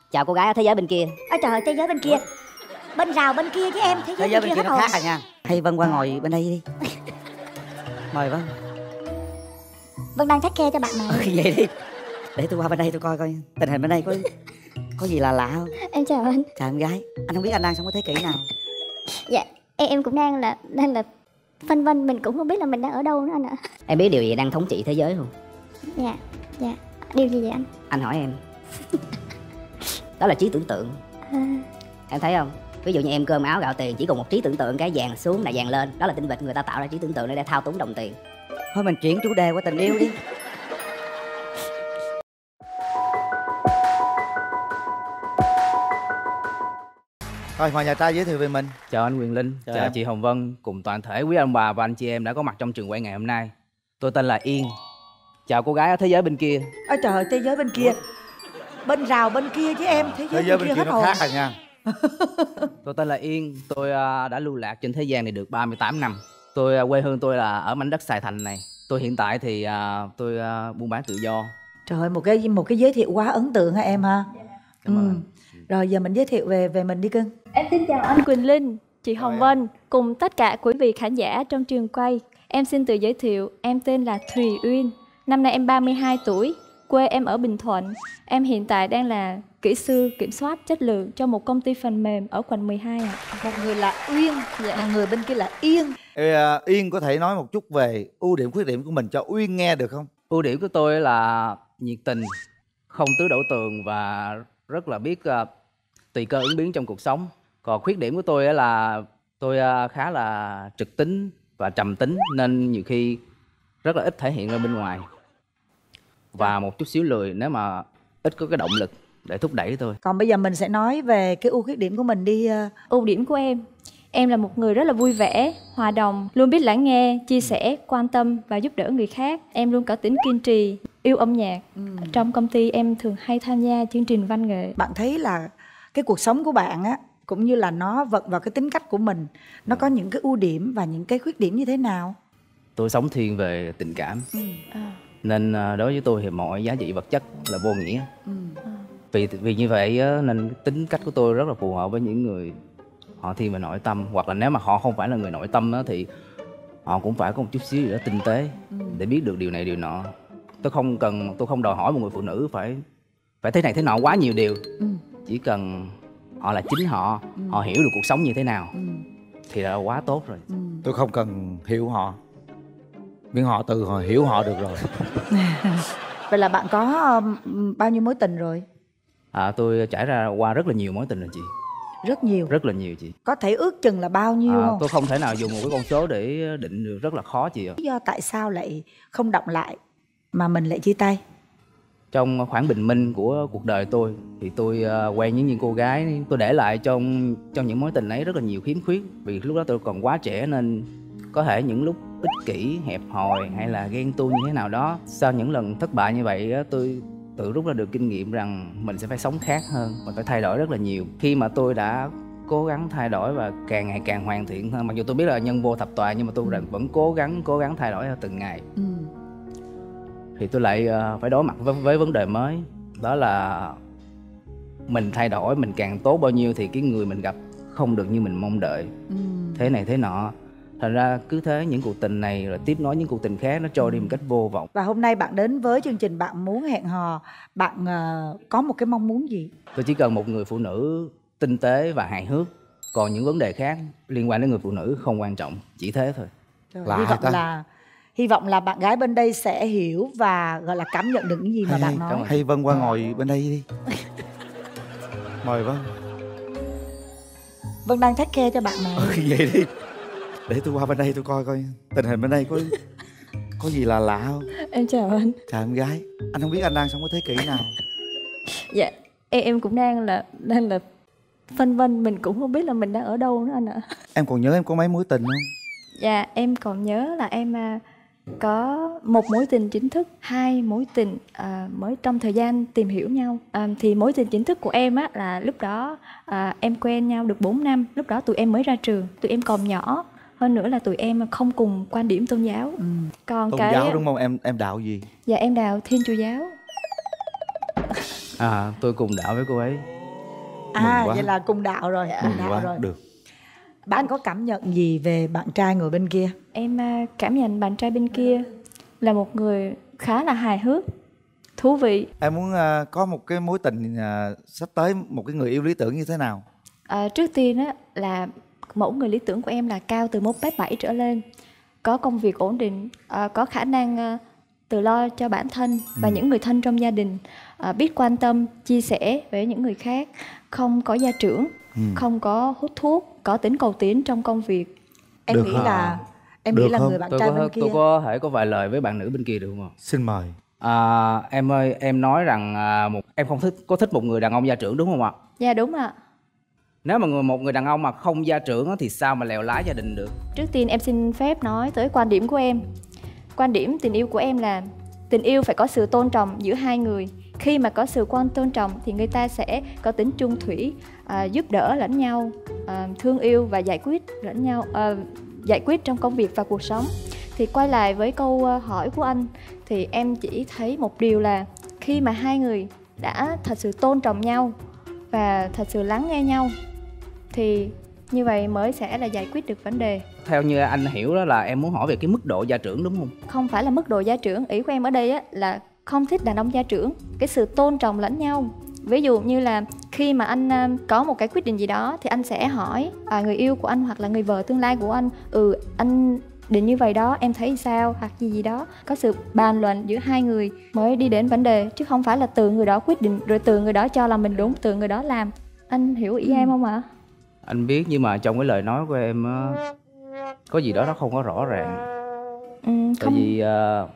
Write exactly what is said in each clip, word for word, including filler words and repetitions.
Chào cô gái ở thế giới bên kia. Ôi trời ơi, thế giới bên kia. Bên rào bên kia chứ em. Thế giới, thế giới bên, bên kia kia nó hết khác hồn. à nha. Hay Vân qua ngồi bên đây đi. Mời Vân. Vân đang thách khe cho bạn này. Ừ, vậy đi. Để tôi qua bên đây tôi coi coi tình hình bên đây có có gì là lạ không. Em chào anh. Chào em gái. Anh không biết anh đang sống ở thế kỷ nào. Dạ em, em cũng đang là đang là phân vân, mình cũng không biết là mình đang ở đâu nữa anh ạ. Em biết điều gì đang thống trị thế giới không? Dạ, dạ. Điều gì vậy anh? Anh hỏi em. Đó là trí tưởng tượng. À... Em thấy không? Ví dụ như em cơm áo gạo tiền, chỉ còn một trí tưởng tượng, cái vàng xuống là vàng lên. Đó là tinh vịt, người ta tạo ra trí tưởng tượng để thao túng đồng tiền. Thôi mình chuyển chủ đề qua tình yêu đi. Thôi mời nhà trai giới thiệu về mình. Chào anh Quyền Linh, chào, chào chị Hồng Vân cùng toàn thể quý ông bà và anh chị em đã có mặt trong trường quay ngày hôm nay. Tôi tên là Yên. Chào cô gái ở thế giới bên kia. Ôi trời ơi, thế giới bên kia. Bên rào bên kia chứ em. Thế giới, thế giới bên, bên kia kia hết nó hồn. khác à nha. Tôi tên là Yên, tôi đã lưu lạc trên thế gian này được ba mươi tám năm. Tôi quê hương tôi là ở mảnh đất Sài Thành này. Tôi hiện tại thì tôi buôn bán tự do. Trời ơi, một cái một cái giới thiệu quá ấn tượng ha em ha. Cảm ừ. ơn. Rồi giờ mình giới thiệu về về mình đi cưng. Em xin chào anh Quỳnh Linh, chị Hồng Vân cùng tất cả quý vị khán giả trong trường quay. Em xin tự giới thiệu, em tên là Thùy Uyên. Năm nay em ba mươi hai tuổi, quê em ở Bình Thuận. Em hiện tại đang là kỹ sư kiểm soát chất lượng cho một công ty phần mềm ở quận mười hai ạ. Một người là Uyên, dạ. Một người bên kia là Yên. Ê, Yên có thể nói một chút về ưu điểm khuyết điểm của mình cho Uyên nghe được không? Ưu điểm của tôi là nhiệt tình, không tứ đổ tường và rất là biết uh, tùy cơ ứng biến trong cuộc sống. Còn khuyết điểm của tôi là tôi uh, khá là trực tính và trầm tính, nên nhiều khi rất là ít thể hiện ra bên ngoài. Và một chút xíu lười, nếu mà ít có cái động lực để thúc đẩy tôi. Còn bây giờ mình sẽ nói về cái ưu khuyết điểm của mình đi. Ưu điểm của em, em là một người rất là vui vẻ, hòa đồng, luôn biết lắng nghe, chia sẻ, quan tâm và giúp đỡ người khác. Em luôn có tính kiên trì, yêu âm nhạc. ừ. Trong công ty em thường hay tham gia chương trình văn nghệ. Bạn thấy là cái cuộc sống của bạn á, cũng như là nó vận vào cái tính cách của mình, nó có những cái ưu điểm và những cái khuyết điểm như thế nào? Tôi sống thiên về tình cảm. ừ. à. Nên đối với tôi thì mọi giá trị vật chất là vô nghĩa. ừ. à. Vì vì như vậy nên tính cách của tôi rất là phù hợp với những người họ thiên về nội tâm. Hoặc là nếu mà họ không phải là người nội tâm đó, thì họ cũng phải có một chút xíu gì đó tinh tế ừ. để biết được điều này điều nọ. Tôi không cần, tôi không đòi hỏi một người phụ nữ phải phải thế này thế nọ quá nhiều điều. ừ. Chỉ cần họ là chính họ, ừ. họ hiểu được cuộc sống như thế nào ừ. thì là quá tốt rồi. ừ. Tôi không cần hiểu họ, miễn họ từ họ hiểu họ được rồi. Vậy là bạn có um, bao nhiêu mối tình rồi? À, tôi trải ra qua rất là nhiều mối tình rồi chị. Rất nhiều? Rất là nhiều chị. Có thể ước chừng là bao nhiêu à, không? Tôi không thể nào dùng một cái con số để định được, rất là khó chị ạ. Lý do tại sao lại không động lại mà mình lại chia tay? Trong khoảng bình minh của cuộc đời tôi thì tôi uh, quen những những cô gái, tôi để lại trong trong những mối tình ấy rất là nhiều khiếm khuyết. Vì lúc đó tôi còn quá trẻ nên có thể những lúc ích kỷ, hẹp hòi hay là ghen tuông như thế nào đó. Sau những lần thất bại như vậy tôi tự rút ra được kinh nghiệm rằng mình sẽ phải sống khác hơn, mình phải thay đổi rất là nhiều. Khi mà tôi đã cố gắng thay đổi và càng ngày càng hoàn thiện hơn, mặc dù tôi biết là nhân vô thập toàn, nhưng mà tôi vẫn cố gắng cố gắng thay đổi từng ngày. ừ. Thì tôi lại uh, phải đối mặt với, với vấn đề mới. Đó là mình thay đổi, mình càng tốt bao nhiêu thì cái người mình gặp không được như mình mong đợi. ừ. Thế này thế nọ. Thành ra cứ thế những cuộc tình này rồi tiếp nối những cuộc tình khác, nó trôi đi một cách vô vọng. Và hôm nay bạn đến với chương trình Bạn Muốn Hẹn Hò, bạn uh, có một cái mong muốn gì? Tôi chỉ cần một người phụ nữ tinh tế và hài hước. Còn những vấn đề khác liên quan đến người phụ nữ không quan trọng, chỉ thế thôi. Trời, hy vọng ta. là hy vọng là bạn gái bên đây sẽ hiểu và gọi là cảm nhận được những gì mà hay, bạn nói. Hay Vân qua ngồi bên đây đi. Mời Vân. Vân đang take care cho bạn này. Ừ, vậy đi. Để tôi qua bên đây tôi coi coi tình hình bên đây có có gì là lạ không. Em chào anh. Chào em gái. Anh không biết anh đang sống ở thế kỷ nào. Dạ em, em cũng đang là đang là phân vân, mình cũng không biết là mình đang ở đâu nữa anh ạ. Em còn nhớ em có mấy mối tình không? Dạ em còn nhớ là em có một mối tình chính thức, hai mối tình à, mới trong thời gian tìm hiểu nhau. à, Thì mối tình chính thức của em á là lúc đó à, em quen nhau được bốn năm. Lúc đó tụi em mới ra trường, tụi em còn nhỏ. Hơn nữa là tụi em không cùng quan điểm tôn giáo. ừ. Còn tôn cái giáo đúng không? Em em đạo gì? Dạ em đạo Thiên Chúa giáo. À tôi cùng đạo với cô ấy. À quá. vậy là cùng đạo rồi, cùng Mừng đạo quá, rồi. được. Bạn có cảm nhận gì về bạn trai ngồi bên kia? Em à, cảm nhận bạn trai bên kia là một người khá là hài hước, thú vị. Em muốn à, có một cái mối tình à, sắp tới, một cái người yêu lý tưởng như thế nào? À, trước tiên á là mẫu người lý tưởng của em là cao từ một mét bảy trở lên, có công việc ổn định, à, có khả năng à, tự lo cho bản thân và Ừ. những người thân trong gia đình, à, biết quan tâm, chia sẻ với những người khác, không có gia trưởng, Ừ. không có hút thuốc, có tính cầu tiến trong công việc. Em Được nghĩ hả? là em Được nghĩ là không? người bạn Tôi trai có bên kia. tôi có thể có vài lời với bạn nữ bên kia được không ạ? Xin mời. À, em ơi, em nói rằng à, một em không thích có thích một người đàn ông gia trưởng đúng không ạ? Dạ đúng ạ. Nếu mà người một người đàn ông mà không gia trưởng á, thì sao mà lèo lái gia đình được? Trước tiên em xin phép nói tới quan điểm của em. Quan điểm tình yêu của em là tình yêu phải có sự tôn trọng giữa hai người. Khi mà có sự quan tôn trọng thì người ta sẽ có tính chung thủy, à, giúp đỡ lẫn nhau, à, thương yêu và giải quyết lẫn nhau, à, giải quyết trong công việc và cuộc sống. Thì quay lại với câu à, hỏi của anh, thì em chỉ thấy một điều là khi mà hai người đã thật sự tôn trọng nhau và thật sự lắng nghe nhau thì như vậy mới sẽ là giải quyết được vấn đề. Theo như anh hiểu đó là em muốn hỏi về cái mức độ gia trưởng đúng không? Không phải là mức độ gia trưởng, ý của em ở đây á, là không thích đàn ông gia trưởng, cái sự tôn trọng lẫn nhau. Ví dụ như là khi mà anh à, có một cái quyết định gì đó thì anh sẽ hỏi à, người yêu của anh hoặc là người vợ tương lai của anh, ừ anh định như vậy đó, em thấy sao, hoặc gì gì đó. Có sự bàn luận giữa hai người mới đi đến vấn đề, chứ không phải là từ người đó quyết định rồi từ người đó cho là mình đúng, từ người đó làm. Anh hiểu ý em không ạ? Anh biết, nhưng mà trong cái lời nói của em á, có gì đó nó không có rõ ràng. Ừ, Tại không. vì ờ,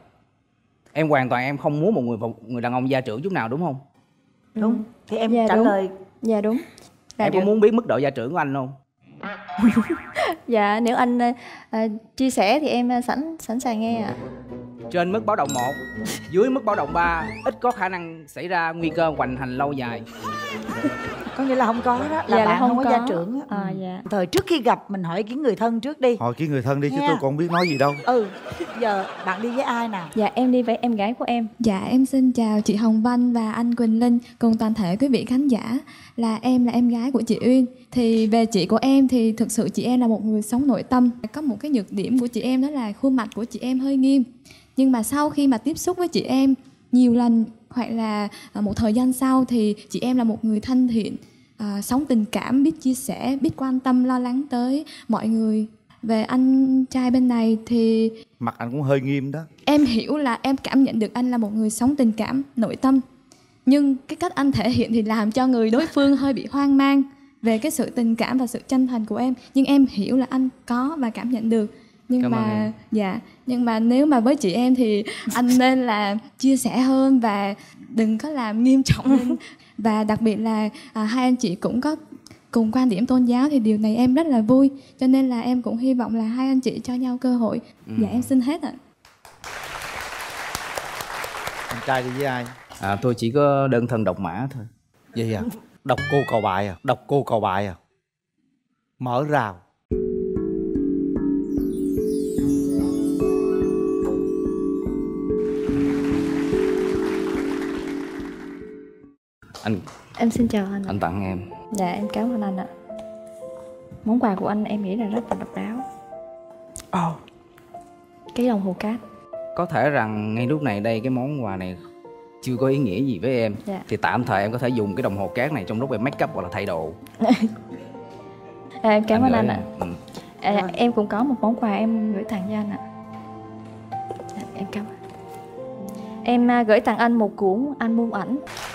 em hoàn toàn em không muốn một người một người đàn ông gia trưởng chút nào đúng không? Đúng. Thì em Dạ, trả đúng. lời. Dạ đúng. Là Em được. có muốn biết mức độ gia trưởng của anh không? Dạ nếu anh à, à, chia sẻ thì em à, sẵn sẵn sàng nghe ạ. Trên mức báo động một, dưới mức báo động ba, ít có khả năng xảy ra nguy cơ hoành hành lâu dài. Có nghĩa là không có đó, là Dạ, là bạn không, không có, có. gia trưởng á. À, Ừ. dạ. Thời trước khi gặp mình hỏi ý kiến người thân trước đi. Hỏi cái người thân đi chứ Nha. tôi còn không biết nói gì đâu. Ừ, giờ bạn đi với ai nào? Dạ em đi với em gái của em. Dạ em xin chào chị Hồng Vân và anh Quỳnh Linh cùng toàn thể quý vị khán giả. Là em là em gái của chị Uyên. Thì về chị của em thì thực sự chị em là một người sống nội tâm. Có một cái nhược điểm của chị em đó là khuôn mặt của chị em hơi nghiêm. Nhưng mà sau khi mà tiếp xúc với chị em nhiều lần hoặc là một thời gian sau thì chị em là một người thân thiện, à, sống tình cảm, biết chia sẻ, biết quan tâm, lo lắng tới mọi người. Về anh trai bên này thì Mặt anh cũng hơi nghiêm đó. em hiểu là em cảm nhận được anh là một người sống tình cảm, nội tâm. Nhưng cái cách anh thể hiện thì làm cho người đối phương hơi bị hoang mang về cái sự tình cảm và sự chân thành của em. Nhưng em hiểu là anh có và cảm nhận được. Nhưng Cảm ơn mà em. dạ, nhưng mà nếu mà với chị em thì anh nên là chia sẻ hơn và đừng có làm nghiêm trọng lên. Và đặc biệt là à, hai anh chị cũng có cùng quan điểm tôn giáo thì điều này em rất là vui. Cho nên là em cũng hy vọng là hai anh chị cho nhau cơ hội. Ừ. Dạ em xin hết ạ. Anh trai đi với ai? À, tôi chỉ có đơn thân độc mã thôi. Vậy à? Đọc cô cầu bài à? Đọc cô cầu bài à? Mở rào. Anh Em xin chào anh ạ. anh tặng em. Dạ em cảm ơn anh ạ. Món quà của anh em nghĩ là rất là độc đáo. Ồ, Cái đồng hồ cát. Có thể rằng ngay lúc này đây cái món quà này chưa có ý nghĩa gì với em. Dạ. Thì tạm thời em có thể dùng cái đồng hồ cát này trong lúc em make up hoặc là thay đồ. À, em cảm ơn gửi anh em. ạ. Ừ. À, em cũng có một món quà em gửi tặng cho anh ạ. Dạ, em cảm ơn. Em à, gửi tặng anh một cuốn album ảnh.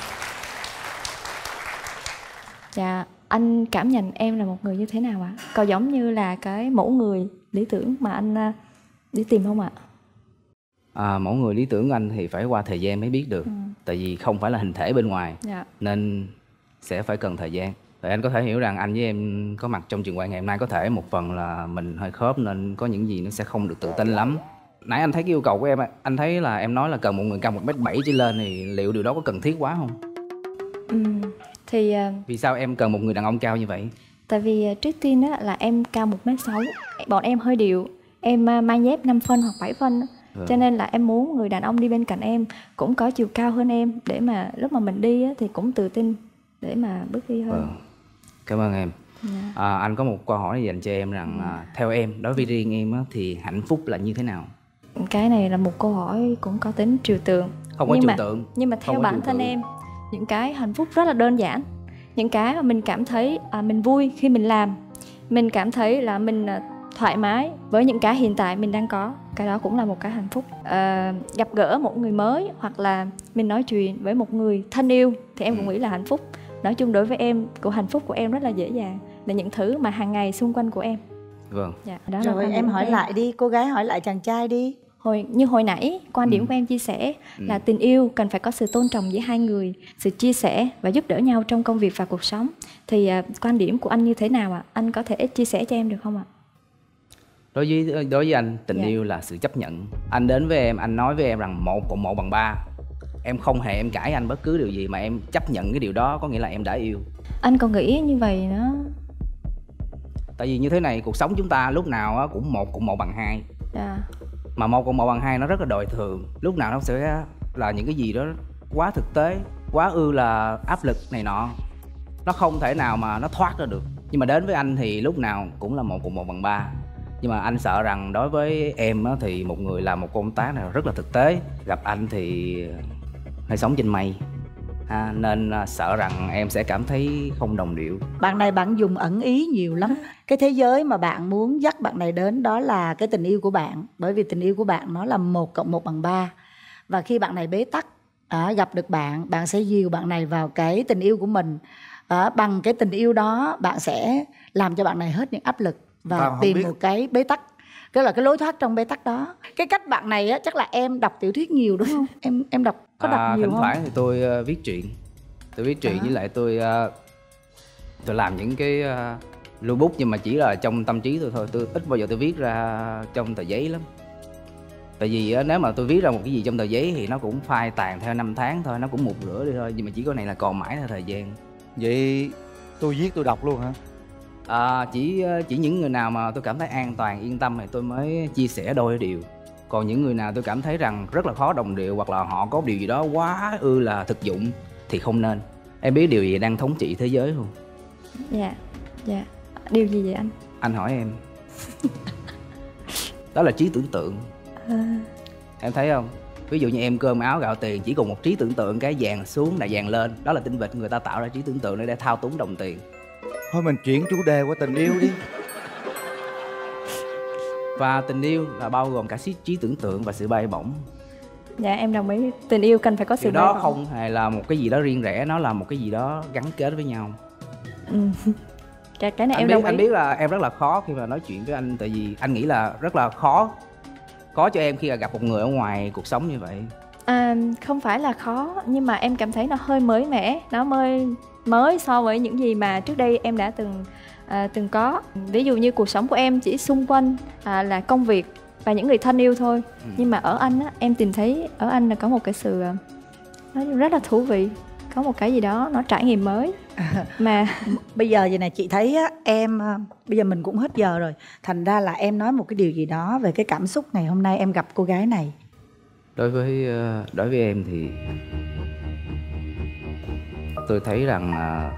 Dạ, anh cảm nhận em là một người như thế nào ạ? Có giống như là cái mẫu người lý tưởng mà anh à, đi tìm không ạ? À, mẫu người lý tưởng của anh thì phải qua thời gian mới biết được. Ừ. Tại vì không phải là hình thể bên ngoài, Dạ. nên sẽ phải cần thời gian. Thì anh có thể hiểu rằng anh với em có mặt trong trường quay ngày hôm nay có thể một phần là mình hơi khớp nên có những gì nó sẽ không được tự tin lắm. Nãy anh thấy cái yêu cầu của em, anh thấy là em nói là cần một người cao một mét bảy trở lên, thì liệu điều đó có cần thiết quá không? Ừ. Thì à, Vì sao em cần một người đàn ông cao như vậy? tại vì à, trước tiên á, là em cao một mét sáu, bọn em hơi điệu, em à, mang dép năm phân hoặc bảy phân á. Ừ. Cho nên là em muốn người đàn ông đi bên cạnh em cũng có chiều cao hơn em, để mà lúc mà mình đi á, thì cũng tự tin để mà bước đi hơn. Ừ. Cảm ơn em. Dạ. À, anh có một câu hỏi dành cho em rằng à, theo em, đối với riêng em á, thì hạnh phúc là như thế nào? Cái này là một câu hỏi cũng có tính trừu tượng. Không có nhưng trừu mà, tượng. Nhưng mà Không theo có bản trừu thân tượng. em, những cái hạnh phúc rất là đơn giản. Những cái mà mình cảm thấy à, mình vui khi mình làm, mình cảm thấy là mình à, thoải mái với những cái hiện tại mình đang có, cái đó cũng là một cái hạnh phúc. À, gặp gỡ một người mới hoặc là mình nói chuyện với một người thân yêu thì em cũng nghĩ là hạnh phúc. Nói chung đối với em, của hạnh phúc của em rất là dễ dàng, là những thứ mà hàng ngày xung quanh của em. Vâng. Dạ, đó là Rồi quan em điểm hỏi của lại đi, cô gái hỏi lại chàng trai đi. Hồi, như hồi nãy quan điểm Ừ. của em chia sẻ Ừ. là tình yêu cần phải có sự tôn trọng giữa hai người, sự chia sẻ và giúp đỡ nhau trong công việc và cuộc sống. Thì à, quan điểm của anh như thế nào ạ? Anh có thể chia sẻ cho em được không ạ? Đối với đối với anh, tình Dạ. yêu là sự chấp nhận. Anh đến với em, anh nói với em rằng một cộng một bằng ba. Em không hề em cãi anh bất cứ điều gì mà em chấp nhận cái điều đó, có nghĩa là em đã yêu. Anh còn nghĩ như vậy nó Tại vì như thế này, cuộc sống chúng ta lúc nào á cũng một cộng một bằng hai. à, Mà một cộng một bằng hai nó rất là đời thường. Lúc nào nó sẽ là những cái gì đó quá thực tế, quá ư là áp lực này nọ. Nó không thể nào mà nó thoát ra được. Nhưng mà đến với anh thì lúc nào cũng là một cộng một bằng ba. Nhưng mà anh sợ rằng đối với em á, thì một người làm một công tác nào rất là thực tế. Gặp anh thì hay sống trên mây. À, nên sợ rằng em sẽ cảm thấy không đồng điệu. Bạn này bạn dùng ẩn ý nhiều lắm. Cái thế giới mà bạn muốn dắt bạn này đến đó là cái tình yêu của bạn. Bởi vì tình yêu của bạn nó là một cộng một bằng ba. Và khi bạn này bế tắc, à, gặp được bạn, bạn sẽ dìu bạn này vào cái tình yêu của mình. À, bằng cái tình yêu đó bạn sẽ làm cho bạn này hết những áp lực và Tao không tìm biết. một cái bế tắc. Cái là cái lối thoát trong bế tắc đó. Cái cách bạn này á, chắc là em đọc tiểu thuyết nhiều đúng không? Em em đọc có đọc À, nhiều thỉnh không? thoảng thì tôi uh, viết truyện. Tôi viết truyện À. với lại tôi uh, tôi làm những cái uh, lưu bút, nhưng mà chỉ là trong tâm trí tôi thôi. Tôi ít bao giờ tôi viết ra trong tờ giấy lắm. Tại vì uh, nếu mà tôi viết ra một cái gì trong tờ giấy thì nó cũng phai tàn theo năm tháng thôi, nó cũng mục rửa đi thôi. Nhưng mà chỉ có này là còn mãi theo thời gian. Vậy tôi viết tôi đọc luôn hả? À, chỉ chỉ những người nào mà tôi cảm thấy an toàn, yên tâm thì tôi mới chia sẻ đôi điều. Còn những người nào tôi cảm thấy rằng rất là khó đồng điệu, hoặc là họ có điều gì đó quá ư là thực dụng thì không nên. Em biết điều gì đang thống trị thế giới không? dạ, dạ. Điều gì vậy anh? Anh hỏi em. Đó là trí tưởng tượng. À, Em thấy không? Ví dụ như em cơm áo gạo tiền, chỉ cùng một trí tưởng tượng, cái vàng xuống là vàng lên. Đó là tinh vịt, người ta tạo ra trí tưởng tượng để thao túng đồng tiền. Thôi mình chuyển chủ đề qua tình yêu đi. Và tình yêu là bao gồm cả trí tưởng tượng và sự bay bổng. dạ em đồng ý. Tình yêu cần phải có sự Điều đó bay bổng. không hề là một cái gì đó riêng rẽ, nó là một cái gì đó gắn kết với nhau. Ừ. Cái, cái này Anh em biết, đồng ý. anh biết là em rất là khó khi mà nói chuyện với anh. Tại vì anh nghĩ là rất là khó Khó cho em khi là gặp một người ở ngoài cuộc sống như vậy. À, không phải là khó, nhưng mà em cảm thấy nó hơi mới mẻ, nó mới mới so với những gì mà trước đây em đã từng à, từng có. Ví dụ như cuộc sống của em chỉ xung quanh à, là công việc và những người thân yêu thôi. Ừ. Nhưng mà ở anh á, em tìm thấy ở anh là có một cái sự à, nó rất là thú vị, có một cái gì đó nó trải nghiệm mới mà Bây giờ vậy này, chị thấy á, em à, bây giờ mình cũng hết giờ rồi. Thành ra là em nói một cái điều gì đó về cái cảm xúc ngày hôm nay em gặp cô gái này. Đối với ờ, đối với em thì tôi thấy rằng ờ,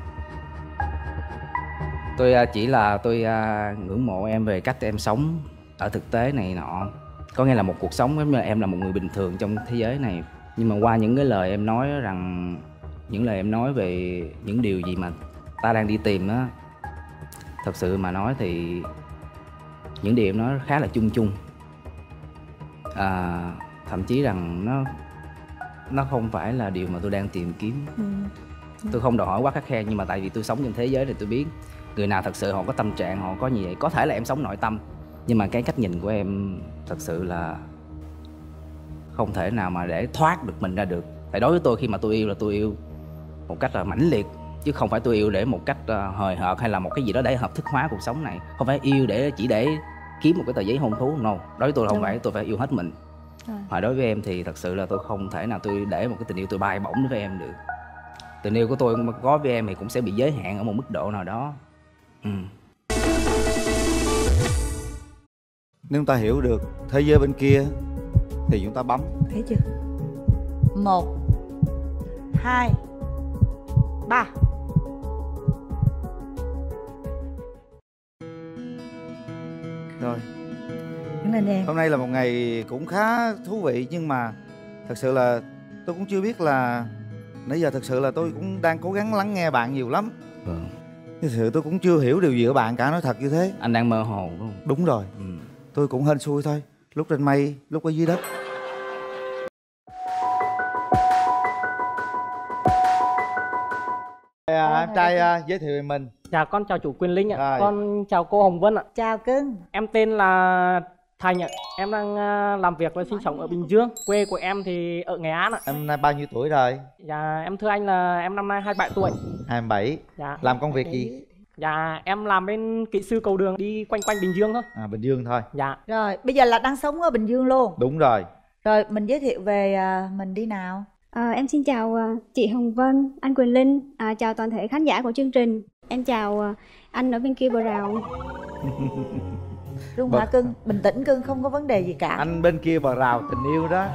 tôi ờ, chỉ là tôi ờ, ngưỡng mộ em về cách em sống ở thực tế này nọ. Có nghĩa là một cuộc sống giống như là em là một người bình thường trong thế giới này. Nhưng mà qua những cái lời em nói rằng, những lời em nói về những điều gì mà ta đang đi tìm á, thật sự mà nói thì những điều em nói khá là chung chung. À, thậm chí rằng nó nó không phải là điều mà tôi đang tìm kiếm. ừ. Tôi không đòi hỏi quá khắt khe, nhưng mà tại vì tôi sống trên thế giới này, tôi biết người nào thật sự họ có tâm trạng, họ có như vậy. Có thể là em sống nội tâm, nhưng mà cái cách nhìn của em thật sự là không thể nào mà để thoát được mình ra được. Tại đối với tôi, khi mà tôi yêu là tôi yêu một cách là mãnh liệt, chứ không phải tôi yêu để một cách uh, hời hợt hay là một cái gì đó để hợp thức hóa cuộc sống này. Không phải yêu để chỉ để kiếm một cái tờ giấy hôn thú, no. Đối với tôi là không Đúng. phải, tôi phải yêu hết mình. À. Mà đối với em thì thật sự là tôi không thể nào tôi để một cái tình yêu tôi bay bổng đối với em được. Tình yêu của tôi mà có với em thì cũng sẽ bị giới hạn ở một mức độ nào đó. Ừ. Nếu chúng ta hiểu được thế giới bên kia thì chúng ta bấm. Thấy chưa? Một, hai, ba. Rồi, Đứng lên em. hôm nay là một ngày cũng khá thú vị, nhưng mà thật sự là tôi cũng chưa biết là nãy giờ thật sự là tôi cũng đang cố gắng lắng nghe bạn nhiều lắm. Vâng. Thật sự tôi cũng chưa hiểu điều gì ở bạn cả, nói thật như thế. Anh đang mơ hồ đúng không? Đúng rồi, Ừ. tôi cũng hên xui thôi, lúc trên mây lúc ở dưới đất. À, em trai à, giới thiệu về mình. Dạ con chào chủ Quyền Linh ạ. Rồi. Con chào cô Hồng Vân ạ. Chào cưng. Em tên là Thành ạ. Em đang à, làm việc và sinh sống ở Bình Dương. Quê của em thì ở Nghệ An ạ. Em nay bao nhiêu tuổi rồi? Dạ em thưa anh là em năm nay hai mươi bảy tuổi. hai mươi bảy. Dạ. Làm công việc gì? Dạ em làm bên kỹ sư cầu đường, đi quanh quanh Bình Dương thôi. À, Bình Dương thôi. Dạ. Rồi, bây giờ là đang sống ở Bình Dương luôn. Đúng rồi. Rồi, mình giới thiệu về à, mình đi nào. À, em xin chào à, chị Hồng Vân, anh Quyền Linh, à, chào toàn thể khán giả của chương trình. Em chào à, anh ở bên kia bờ rào. Rung Bật- hả cưng? Bình tĩnh cưng, không có vấn đề gì cả. Anh bên kia bờ rào tình yêu đó.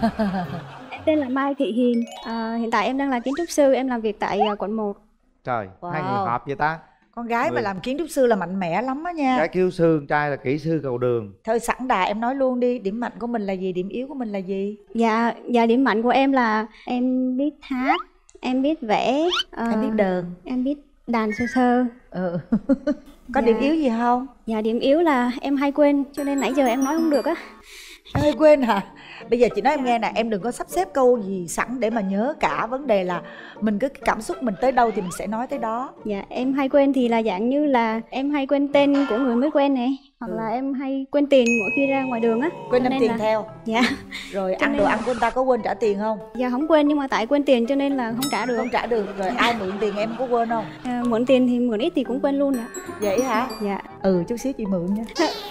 Em tên là Mai Thị Hiền, à, hiện tại em đang là kiến trúc sư, em làm việc tại à, quận một. Trời, Wow. hai người hợp vậy ta. Con gái mà Người- làm kiến trúc sư là mạnh mẽ lắm á nha. Cái kêu sư, con trai là kỹ sư cầu đường. Thôi sẵn đà em nói luôn đi, điểm mạnh của mình là gì, điểm yếu của mình là gì? Dạ, dạ điểm mạnh của em là em biết hát, em biết vẽ, à, Em biết đờn. em biết đàn sơ sơ. Ừ. Có Dạ. điểm yếu gì không? Dạ điểm yếu là em hay quên, cho nên nãy giờ em nói không được á. Ê, quên hả? Bây giờ chị nói em nghe nè, em đừng có sắp xếp câu gì sẵn để mà nhớ cả. Vấn đề là mình cứ cảm xúc mình tới đâu thì mình sẽ nói tới đó. Dạ em hay quên thì là dạng như là em hay quên tên của người mới quen này, hoặc Ừ. là em hay quên tiền mỗi khi ra ngoài đường á. Quên Cho đem nên tiền là- theo. Dạ, Rồi Cho ăn nên đồ là- ăn của người ta có quên trả tiền không? dạ không quên nhưng mà tại quên tiền cho nên là không trả được. Không trả được. Rồi ai mượn tiền em có quên không? À, mượn tiền thì mượn ít thì cũng quên luôn ạ. Vậy hả? Dạ, Ừ, chút xíu chị mượn nha.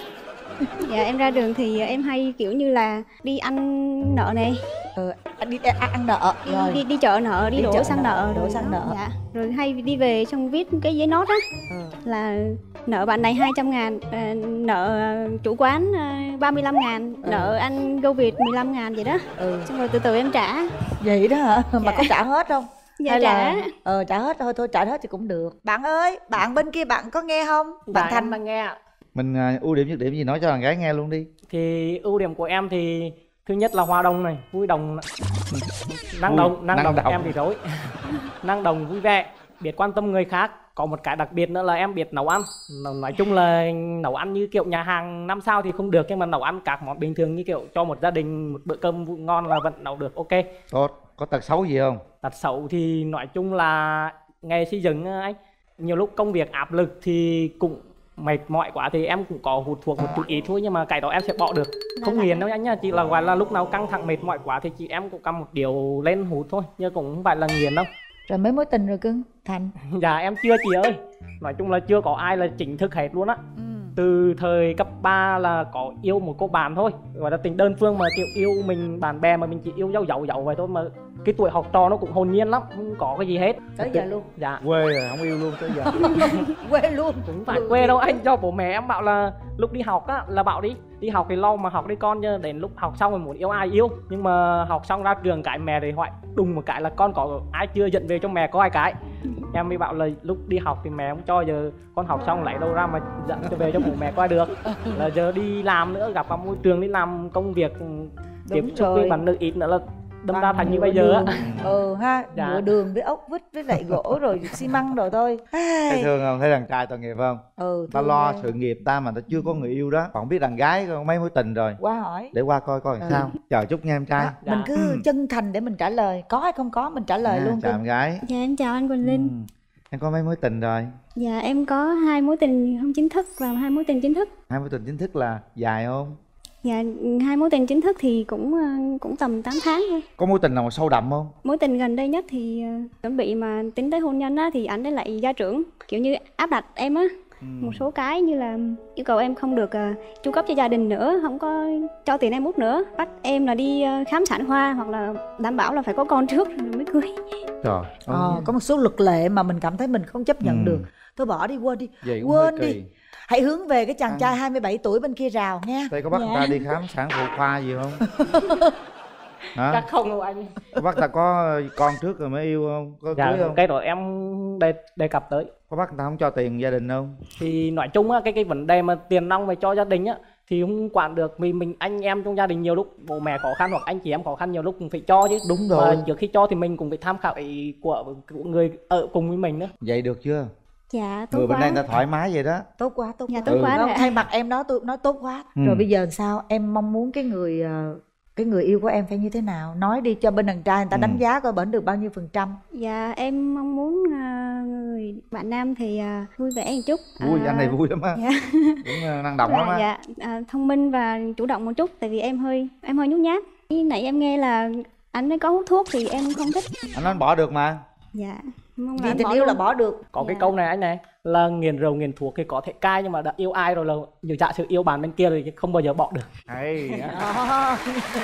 dạ em ra đường thì em hay kiểu như là đi ăn nợ này, Ừ, anh đi ăn, ăn nợ. đi, Rồi. đi, đi chợ nợ, đi, Đi đổ chợ xăng nợ, nợ, đổ rồi xăng đó. nợ. Dạ, rồi hay đi về xong viết cái giấy nốt á, Ừ. là nợ bạn này hai trăm ngàn, à, nợ chủ quán à, ba mươi lăm ngàn, Ừ. nợ anh Go Việt mười lăm ngàn vậy đó. Ừ. Xong rồi từ từ em trả. Vậy đó hả? Mà Dạ. có trả hết không? Dạ Hay trả. là ờ trả hết thôi, thôi trả hết thì cũng được. Bạn ơi, bạn bên kia bạn có nghe không? Dạ Bạn em Thành. đang nghe ạ. Mình à, ưu điểm nhược điểm gì nói cho thằng gái nghe luôn đi. Thì ưu điểm của em thì thứ nhất là hòa đồng này, vui đồng, năng Vui, động, năng năng động, động. em thì rối, năng động vui vẻ, biết quan tâm người khác. Có một cái đặc biệt nữa là em biết nấu ăn. N- nói chung là nấu ăn như kiểu nhà hàng năm sao thì không được, nhưng mà nấu ăn các món bình thường như kiểu cho một gia đình một bữa cơm vui- ngon là vẫn nấu được ok. Tốt. Có tật xấu gì không? Tật xấu thì nói chung là nghề xây dựng á anh, nhiều lúc công việc áp lực thì cũng mệt mỏi quá thì em cũng có hút thuốc một chút ít thôi, nhưng mà cái đó em sẽ bỏ được, không nghiện đâu anh nha. Chỉ là gọi là lúc nào căng thẳng mệt mỏi quá thì chị em cũng cầm một điều lên hút thôi, nhưng cũng không phải là nghiện đâu. Rồi mấy mối tình rồi cưng? Thành. Dạ em chưa chị ơi, nói chung là chưa có ai là chính thức hết luôn á. Ừ. Từ thời cấp ba là có yêu một cô bạn thôi, gọi là tình đơn phương, mà kiểu yêu mình bạn bè mà mình chỉ yêu dấu dấu dấu vậy thôi, mà cái tuổi học trò nó cũng hồn nhiên lắm, không có cái gì hết. Tới giờ luôn. Dạ Quê rồi, không yêu luôn tới giờ. Quê luôn. cũng phải quê đâu anh, cho bố mẹ em bảo là lúc đi học á là bảo đi đi học thì lo mà học đi con, chứ đến lúc học xong rồi muốn yêu ai yêu. Nhưng mà học xong ra trường cái mẹ thì hỏi đùng một cái là con có ai chưa dẫn về cho mẹ có hai cái. Em mới bảo là lúc đi học thì mẹ không cho, giờ con học xong lấy đâu ra mà dẫn cho về cho bố mẹ coi được. Là giờ đi làm nữa, gặp vào môi trường đi làm công việc tiếp xúc rồi. với bạn nữ ít nữa là đâm ra Bằng thành như nhựa bây giờ á. đường. Ừ ha, Dạ. nhựa đường với ốc vít với lại gỗ rồi xi măng rồi thôi. Thấy Ai. thương không? Thấy đàn trai tội nghiệp không? Ừ, Ta thương lo ghê. sự nghiệp ta mà ta chưa có người yêu đó. Còn biết đàn gái có mấy mối tình rồi. Qua hỏi. Để qua coi coi làm Ừ. sao. Chờ chút nha em trai. Đó, Dạ. mình cứ Ừ. chân thành để mình trả lời, có hay không có mình trả lời À, luôn chào cưng. em gái. Dạ em chào anh Quỳnh Linh. Ừ. Em có mấy mối tình rồi? Dạ em có hai mối tình không chính thức và hai mối tình chính thức. Hai mối tình chính thức là dài không? Dạ hai mối tình chính thức thì cũng ờ, cũng tầm tám tháng thôi. Có mối tình nào mà sâu đậm không? Mối tình gần đây nhất thì ờ, chuẩn bị mà tính tới hôn nhân á, thì ảnh ấy lại gia trưởng, kiểu như áp đặt em á. Ừ. Một số cái như là yêu cầu em không được uh, chu cấp cho gia đình nữa, không có cho tiền em út nữa, bắt em là đi uh, khám sản khoa, hoặc là đảm bảo là phải có con trước rồi mới cưới. Trời. Ờ, có một số luật lệ mà mình cảm thấy mình không chấp nhận Ừ. được. Thôi bỏ đi, quên đi. Vậy cũng hơi Quên đi. kỳ. Hãy hướng về cái chàng À. trai hai mươi bảy tuổi bên kia rào nha. Đây có bắt Dạ. người ta đi khám sản phụ khoa gì không? Hả? Chắc không đâu anh. Có bắt ta có con trước rồi mới yêu không? Có Dạ, cưới không? cái đó em đề, đề cập tới. Có bắt người ta không cho tiền gia đình không? Thì nói chung á, cái cái vấn đề mà tiền nong về cho gia đình á thì không quản được, vì mình anh em trong gia đình nhiều lúc bố mẹ khó khăn hoặc anh chị em khó khăn nhiều lúc cũng phải cho chứ. Đúng rồi. Mà trước khi cho thì mình cũng phải tham khảo ý của, của người ở cùng với mình nữa. Vậy được chưa? Dạ tốt Người bên quá. đây người ta thoải mái vậy đó. Tốt quá, tốt Dạ quá. tốt Ừ. quá Không, rồi ạ. thay mặt em nói tôi nói tốt quá. Ừ. Rồi bây giờ sao? Em mong muốn cái người ờ, cái người yêu của em phải như thế nào? Nói đi cho bên đàn trai người ta Ừ. đánh giá coi bển được bao nhiêu phần trăm. Dạ em mong muốn à, người bạn nam thì à, vui vẻ một chút. Vui, À, anh này vui lắm á. Dạ. Cũng ờ, năng động Dạ, lắm á. dạ à, thông minh và chủ động một chút, tại vì em hơi em hơi nhút nhát. Khi nãy em nghe là anh ấy có hút thuốc thì em không thích. Anh nói anh bỏ được mà. Dạ mong là Vì anh tình bỏ yêu luôn. là bỏ được. Có cái Dạ. câu này anh này là nghiền rượu nghiền thuốc thì có thể cai, nhưng mà đã yêu ai rồi là như giả sử yêu bạn bên kia thì không bao giờ bỏ được. Hay. Đó.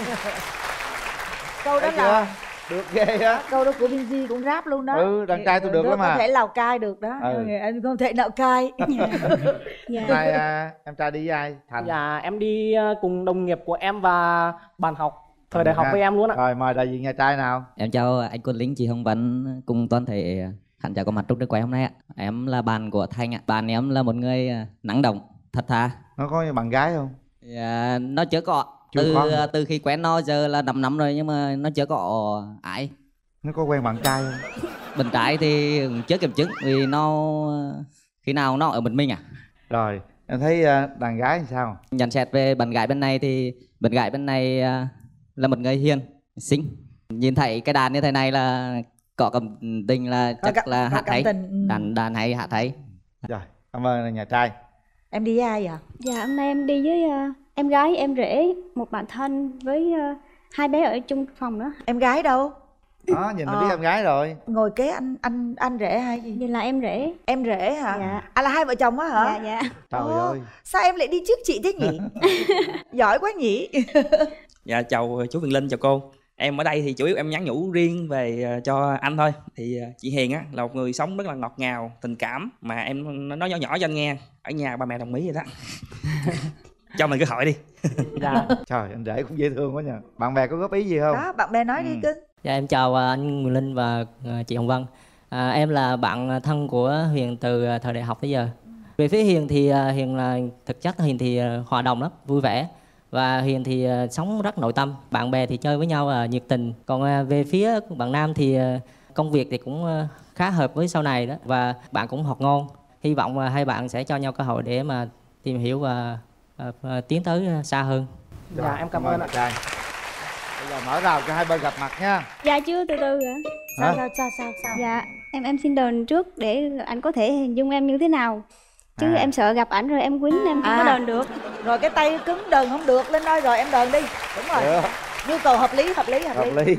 Câu đó Thấy là chưa? Được ghê á. câu đó của Binz cũng rap luôn đó. Ừ, đàn trai tôi được Đó lắm có mà. thể Lào Cai được đó. Ừ. Anh không thể nào cai. Dạ. Hôm nay à, em trai đi với ai? Thành. Dạ em đi ờ, cùng đồng nghiệp của em và bạn học thời đại học Ha. với em luôn ạ. Rồi mời đại diện nhà trai nào. Em chào anh Quân Lính, chị Hồng Vân cùng toàn thể khán giả có mặt trong trường quay hôm nay ạ. Em là bạn của Thanh ạ. Bạn em là một người năng động, thật thà. Nó có bạn gái không? Dạ, nó chưa có. Chưa từ có. từ khi quen nó giờ là năm năm rồi nhưng mà nó chưa có ai. Nó có quen bạn trai không? Bên trái thì chưa kiểm chứng vì nó khi nào nó ở một mình à. Rồi em thấy à, đàn gái thì sao? Nhận xét về bạn gái bên này thì bạn gái bên này à, là một người hiền, xinh. Nhìn thấy cái đàn như thế này là có cảm tình, là Có chắc cảm- là có hát cảm hay. tình, ừ. Đàn đàn hay hát hay. Rồi cảm ơn nhà trai. Em đi với ai vậy? Dạ hôm nay em đi với ờ, em gái, em rể, một bạn thân với ờ, hai bé ở chung phòng nữa. Em gái đâu? Đó nhìn là Ờ. biết em gái rồi. Ngồi kế anh anh anh rể hay gì? Vậy là em rể. Em rể hả? Dạ. À là hai vợ chồng á hả? Dạ dạ. Trời Ồ, ơi. sao em lại đi trước chị thế nhỉ? Giỏi quá nhỉ. Dạ chào chú Quyền Linh, chào cô. Em ở đây thì chủ yếu em nhắn nhủ riêng về ờ, cho anh thôi. Thì ờ, chị Hiền á là một người sống rất là ngọt ngào, tình cảm, mà em nói nhỏ nhỏ cho anh nghe. Ở nhà ba mẹ đồng ý rồi đó. Cho mình cơ hội đi. Dạ. Trời anh rể cũng dễ thương quá nhờ. Bạn bè có góp ý gì không? Đó, bạn bè nói Ừ. đi cưng. Dạ em chào à, anh Nguyễn Linh và à, chị Hồng Vân. À, em là bạn thân của Hiền từ à, thời đại học tới giờ. Về phía Hiền thì à, Hiền là thực chất Hiền thì à, hòa đồng lắm, vui vẻ. Và Hiền thì à, sống rất nội tâm. Bạn bè thì chơi với nhau à, nhiệt tình. Còn à, về phía bạn Nam thì à, công việc thì cũng à, khá hợp với sau này đó. Và bạn cũng học ngon. Hy vọng à, hai bạn sẽ cho nhau cơ hội để mà tìm hiểu và à, à, tiến tới à, xa hơn. Dạ em cảm ơn ạ. nhà trai. Bây giờ mở rào cho hai bên gặp mặt nha. Dạ chưa, từ từ ạ. Sao Hả? sao sao sao sao? Dạ em em xin đền trước để anh có thể hình dung em như thế nào. Chứ À. em sợ gặp ảnh rồi em quýnh em không À. có đền được. Rồi cái tay cứng đờn không được, lên đây rồi em đờn đi. Đúng rồi. Được. Nhu cầu hợp lý, hợp lý, hợp, lý. Hợp lý.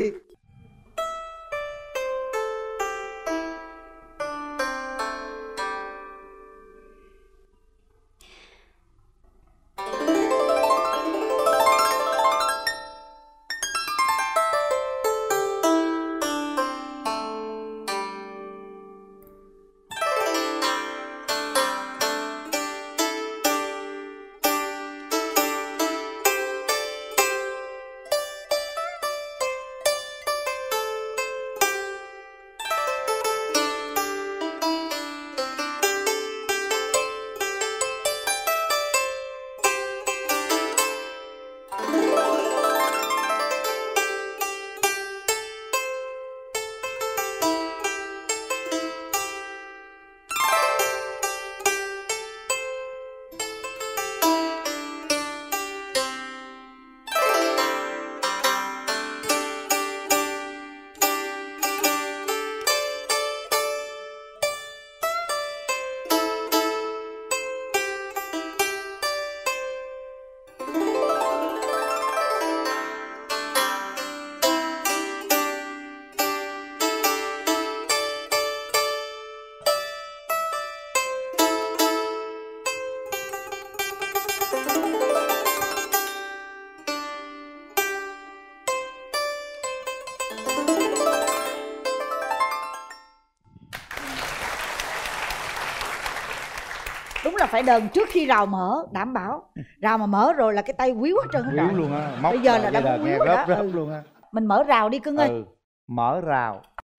Đúng là phải đờn trước khi rào mở, đảm bảo. Rào mà mở rồi là cái tay quýu hết trơn hết Quýu rồi. luôn á. Móc Bây giờ vào là dây đã đờn quýu nghe rồi rớp đó. rớp Ừ. luôn á. Mình mở rào đi cưng ơi. Ừ, mở rào.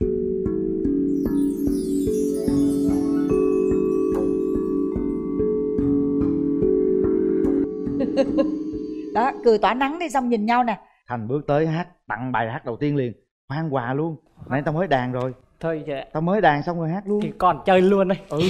Đó, cười tỏa nắng đi, xong nhìn nhau nè. Thành bước tới hát tặng bài hát đầu tiên liền, hoan quà luôn. Nãy tao mới đàn rồi. Thôi chị, tao mới đàn xong rồi hát luôn. Thì còn chơi luôn đây. Ừ.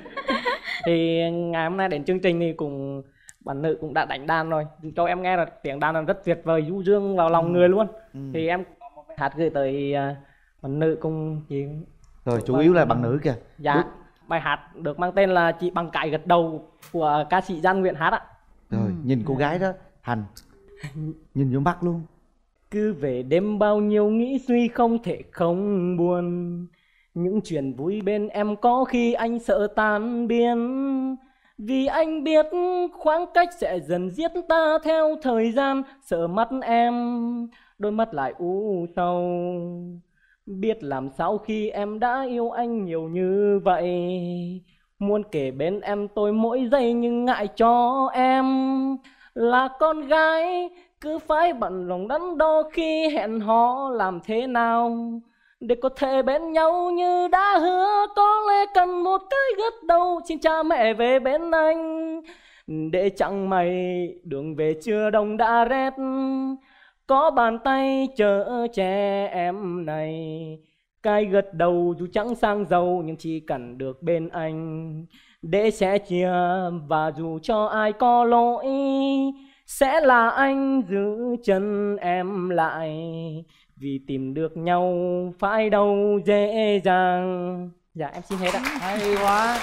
Thì ngày hôm nay đến chương trình thì cùng bạn nữ cũng đã đánh đàn rồi, cho em nghe là tiếng đàn là rất tuyệt vời, du dương vào lòng ừ. người luôn. Ừ. Thì em có một bài hát gửi tới bạn nữ cùng chị. Rồi chủ yếu là bạn nữ kìa. Dạ. Bước. Bài hát được mang tên là Chị Bằng Cái Gật Đầu của ca sĩ Giang Nguyện hát ạ. Rồi ừ. nhìn cô gái đó Thành, nhìn vô mắt luôn. Cứ về đêm bao nhiêu nghĩ suy không thể không buồn, những chuyện vui bên em có khi anh sợ tan biến. Vì anh biết khoảng cách sẽ dần giết ta theo thời gian, sợ mắt em đôi mắt lại u sầu. Biết làm sao khi em đã yêu anh nhiều như vậy, muốn kể bên em tôi mỗi giây nhưng ngại cho em là con gái, cứ phải bận lòng đắn đo khi hẹn hò làm thế nào để có thể bên nhau như đã hứa. Có lẽ cần một cái gật đầu, xin cha mẹ về bên anh để chẳng may đường về chưa đông đã rét, có bàn tay chở che em này. Cái gật đầu dù chẳng sang giàu nhưng chỉ cần được bên anh để sẻ chia, và dù cho ai có lỗi sẽ là anh giữ chân em lại, vì tìm được nhau phải đâu dễ dàng. Dạ em xin hết ạ. Hay quá.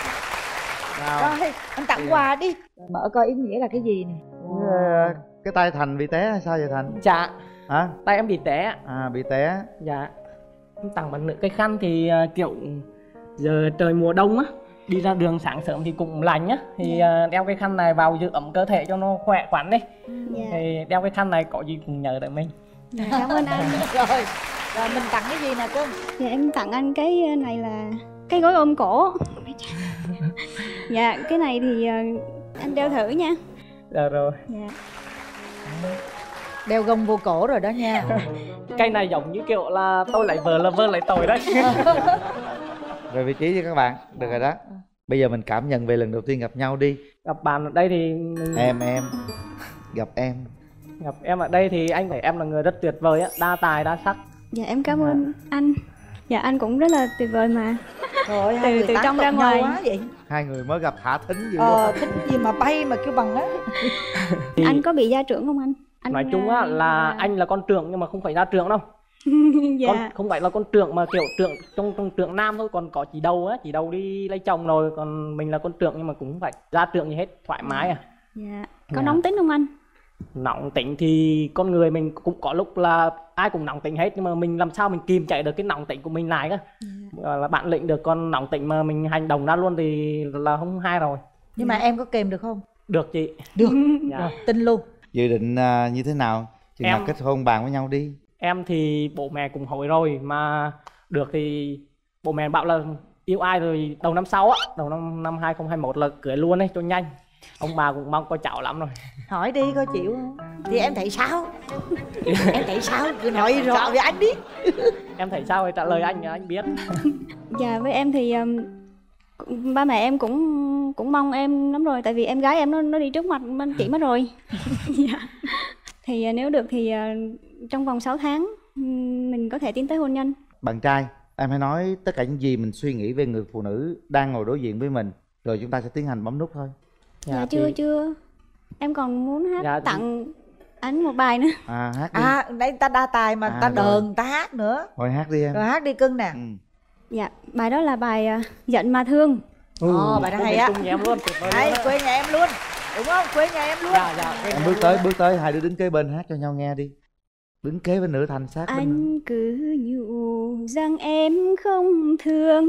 Nào. Rồi anh tặng quà đi, mở coi ý nghĩa là cái gì nè. Wow. Cái tay Thành bị té hay sao vậy Thành? Dạ. Hả? Tay em bị té. À bị té. Dạ. Em tặng bạn nữ cái khăn thì uh, kiểu giờ trời mùa đông á, đi ra đường sáng sớm thì cũng lạnh á, thì uh, đeo cái khăn này vào giữ ấm cơ thể cho nó khỏe khoắn đi. Dạ. Thì đeo cái khăn này có gì cũng nhớ tới mình. Dạ, cảm ơn anh. Rồi, rồi mình tặng cái gì nè cưng? Dạ em tặng anh cái này là cái gối ôm cổ. Dạ cái này thì uh, anh đeo thử nha. Dạ rồi. Dạ. Đeo gông vô cổ rồi đó nha. Cái này giống như kiểu là tôi lại vợ là vợ lại tội đấy. Rồi vị trí cho các bạn, được rồi đó. Bây giờ mình cảm nhận về lần đầu tiên gặp nhau đi. Gặp bạn ở đây thì Em em Gặp em Gặp em ở đây thì anh thấy em là người rất tuyệt vời á, đa tài đa sắc. Dạ em cảm ơn à. anh. Dạ anh cũng rất là tuyệt vời mà. Rồi từ từ trong ra ngoài quá vậy. Hai người mới gặp thả thính gì Ờ thính gì mà bay mà kêu bằng á. Thì... Anh có bị gia trưởng không anh? Anh nói chung á là à... anh là con trưởng nhưng mà không phải gia trưởng đâu. Dạ. Con không phải là con trưởng mà kiểu trưởng trong trong trưởng nam thôi, còn có chị đầu á, chị đầu đi lấy chồng rồi, còn mình là con trưởng nhưng mà cũng không phải gia trưởng gì hết, thoải mái à. Dạ. Có dạ. nóng tính không anh? Nóng tính thì con người mình cũng có lúc là ai cũng nóng tính hết, nhưng mà mình làm sao mình kìm chạy được cái nóng tính của mình lại á. Yeah. Là bạn lĩnh được, con nóng tính mà mình hành động ra luôn thì là không hay rồi. Nhưng mà em có kìm được không? Được chị. Được. Dạ. Tin luôn. Dự định uh, như thế nào? Chừng nào kết hôn bàn với nhau đi. Em thì bố mẹ cũng hỏi rồi, mà được thì bố mẹ bảo là yêu ai rồi đầu năm sau á, đầu năm năm hai không hai mốt là cưới luôn ấy cho nhanh. Ông bà cũng mong coi cháu lắm rồi. Hỏi đi coi chịu không? Thì em thấy sao? Em thấy sao? Cứ nói rõ với anh biết. Em thấy sao thì trả lời anh, anh biết. Dạ với em thì um, ba mẹ em cũng cũng mong em lắm rồi, tại vì em gái em nó nó đi trước mặt bên chị mất rồi. Dạ. Thì uh, nếu được thì uh, trong vòng sáu tháng um, mình có thể tiến tới hôn nhân. Bạn trai, em hãy nói tất cả những gì mình suy nghĩ về người phụ nữ đang ngồi đối diện với mình, rồi chúng ta sẽ tiến hành bấm nút thôi. Dạ, dạ chưa thì... chưa em còn muốn hát dạ, tặng thì... anh một bài nữa. À hát đi. À đây ta đa tài mà, à, ta đờn ta hát nữa. Rồi hát đi em. Rồi hát đi cưng nè. Ừ. Dạ bài đó là bài uh, Giận Mà Thương. Ồ ừ. bài đó hay á. Nhà em luôn. Hay, quê nhà em luôn. Đúng không? Quê nhà em luôn. Dạ, dạ, em bước tới bước tới hai đứa đứng kế bên hát cho nhau nghe đi. Đứng kế bên nữ Thành sát bên anh nữa. Cứ nhủ rằng em không thương,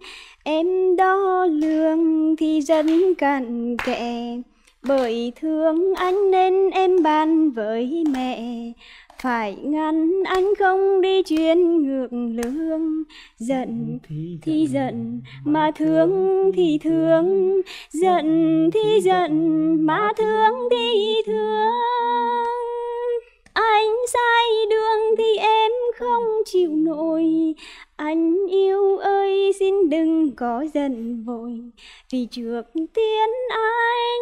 em đo lường thì dân cặn kẽ, bởi thương anh nên em bàn với mẹ, phải ngăn anh không đi chuyến ngược lương. Giận thì giận mà thương thì thương, giận thì giận mà thương thì thương. Anh sai đường thì em không chịu nổi. Anh yêu ơi xin đừng có giận vội, vì trước tiên anh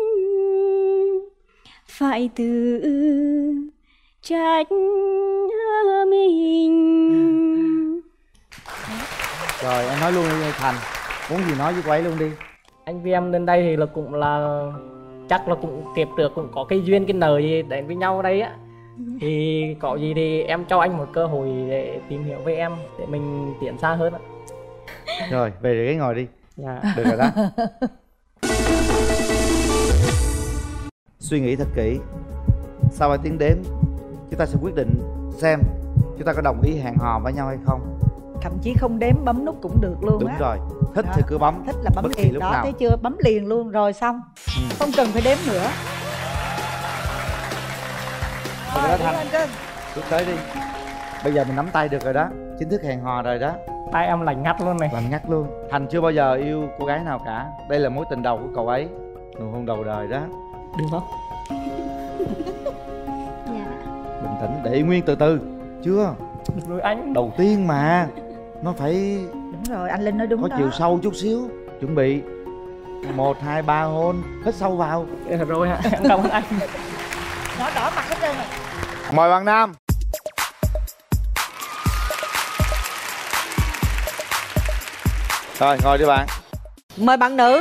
phải tự trách mình. Rồi em nói luôn đi Thành, muốn gì nói với cô ấy luôn đi. Anh với em lên đây thì là cũng là chắc là cũng tiếp được, cũng có cái duyên cái nợ gì đến với nhau đây á. Thì có gì thì em cho anh một cơ hội để tìm hiểu với em, để mình tiến xa hơn ạ. Rồi về ghế ngồi đi. Dạ. Được rồi đó. Suy nghĩ thật kỹ. Sau vài tiếng đếm, chúng ta sẽ quyết định xem chúng ta có đồng ý hẹn hò với nhau hay không. Thậm chí không đếm bấm nút cũng được luôn. Đúng á. rồi. Thích đó. thì cứ bấm. Thích là bấm bất kỳ liền lúc đó, nào. thấy chưa? Bấm liền luôn rồi xong. Ừ. Không cần phải đếm nữa. Rồi đó Thành, bước tới đi. Bây giờ mình nắm tay được rồi đó, chính thức hẹn hò rồi đó. Tay em lạnh ngắt luôn này. Lạnh ngắt luôn. Thành chưa bao giờ yêu cô gái nào cả. Đây là mối tình đầu của cậu ấy, nụ hôn đầu đời đó. Được không? Dạ. Bình tĩnh, để nguyên từ từ. Chưa. Được rồi anh. Đầu tiên mà nó phải Đúng rồi, anh Linh nói đúng có đó. chiều sâu chút xíu. Chuẩn bị một hai ba hôn, hít sâu vào. Được rồi hả? Em cảm ơn anh. Nó đỏ mặt hết trơn rồi. Mời bạn nam. Rồi ngồi đi bạn. Mời bạn nữ.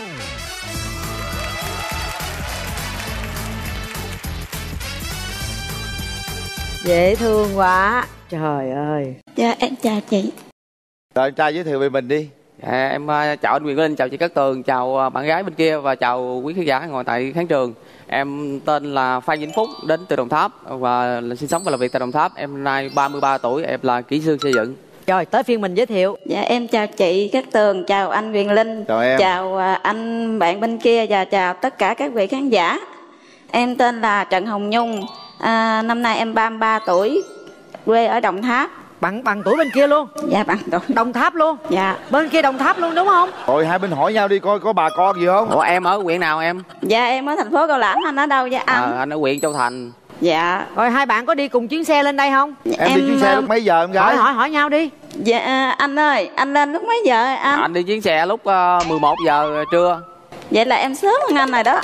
Dễ thương quá. Trời ơi. Dạ em chào chị. Rồi anh trai giới thiệu về mình đi. Dạ, em uh, chào anh Quyền Linh, chào chị Cát Tường, chào uh, bạn gái bên kia và chào quý khán giả ngồi tại khán trường. Em tên là Phan Vĩnh Phúc, đến từ Đồng Tháp và sinh sống và làm việc tại Đồng Tháp. Em hôm nay ba mươi ba tuổi, em là kỹ sư xây dựng. Rồi tới phiên mình giới thiệu. Dạ em chào chị Cát Tường, chào anh Quyền Linh, chào em, chào uh, anh bạn bên kia và chào tất cả các vị khán giả. Em tên là Trần Hồng Nhung, à, năm nay em ba mươi ba tuổi, quê ở Đồng Tháp. Bằng bằng tuổi bên kia luôn. Dạ bằng tuổi. Đồng Tháp luôn. Dạ. Bên kia Đồng Tháp luôn đúng không? Rồi hai bên hỏi nhau đi coi có bà con gì không. Ủa em ở huyện nào em? Dạ em ở thành phố Cao Lãnh, anh ở đâu vậy anh? À, anh ở huyện Châu Thành. Dạ. Rồi hai bạn có đi cùng chuyến xe lên đây không? Em, em đi chuyến xe lúc mấy giờ em gái? Hỏi hỏi hỏi nhau đi. Dạ anh ơi, anh lên lúc mấy giờ anh? Anh đi chuyến xe lúc uh, mười một giờ trưa. Vậy là em sớm hơn anh rồi đó.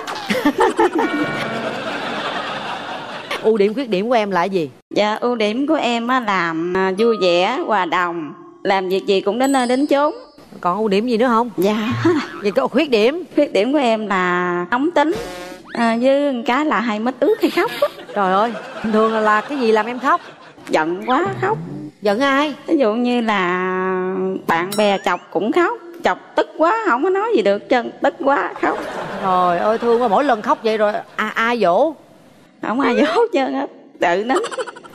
Ưu điểm khuyết điểm của em là gì? Dạ ưu điểm của em á làm vui vẻ, hòa đồng, làm việc gì cũng đến nơi đến chốn. Còn ưu điểm gì nữa không? Dạ. Vậy có khuyết điểm? Khuyết điểm của em là nóng tính, à, với cái là hay mất ướt hay khóc á. Trời ơi, bình thường là, là cái gì làm em khóc? Giận quá khóc. Giận ai? Ví dụ như là bạn bè chọc cũng khóc, chọc tức quá không có nói gì được trơn, tức quá khóc. Trời ơi thương quá, mỗi lần khóc vậy rồi à, ai dỗ? Không ai dỗ hết trơn á, tự nín.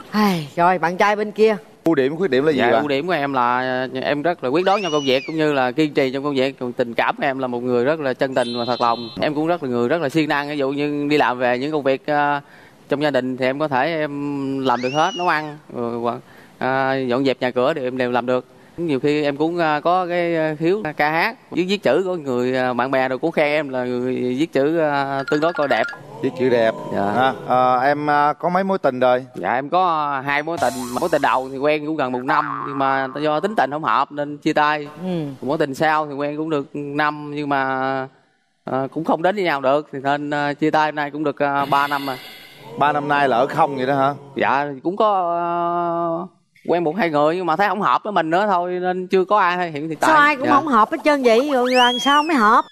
Rồi bạn trai bên kia. Ưu điểm khuyết điểm là gì? Dạ, bạn? ưu điểm của em là em rất là quyết đoán trong công việc cũng như là kiên trì trong công việc. Còn tình cảm của em là một người rất là chân tình và thật lòng. Em cũng rất là người rất là siêng năng. Ví dụ như đi làm về những công việc uh, trong gia đình thì em có thể em làm được hết, nấu ăn, hoặc uh, dọn dẹp nhà cửa thì em đều làm được. Nhiều khi em cũng uh, có cái khiếu ca hát, viết viết chữ, có người uh, bạn bè rồi cũng khen em là người viết chữ uh, tương đối coi đẹp. Viết chữ đẹp. Dạ. À, à, em à, có mấy mối tình rồi? Dạ em có hai mối tình. Mối tình đầu thì quen cũng gần một năm nhưng mà do tính tình không hợp nên chia tay. Ừ. Mối tình sau thì quen cũng được năm nhưng mà à, cũng không đến với nhau được thì nên à, chia tay. Hôm nay cũng được à, ba năm rồi. Ba năm nay là ở không vậy đó hả? Dạ cũng có à, quen một hai người nhưng mà thấy không hợp với mình nữa thôi nên chưa có ai hay hiện thì tại. Sao ai cũng dạ. không hợp hết trơn vậy rồi làm sao mới hợp?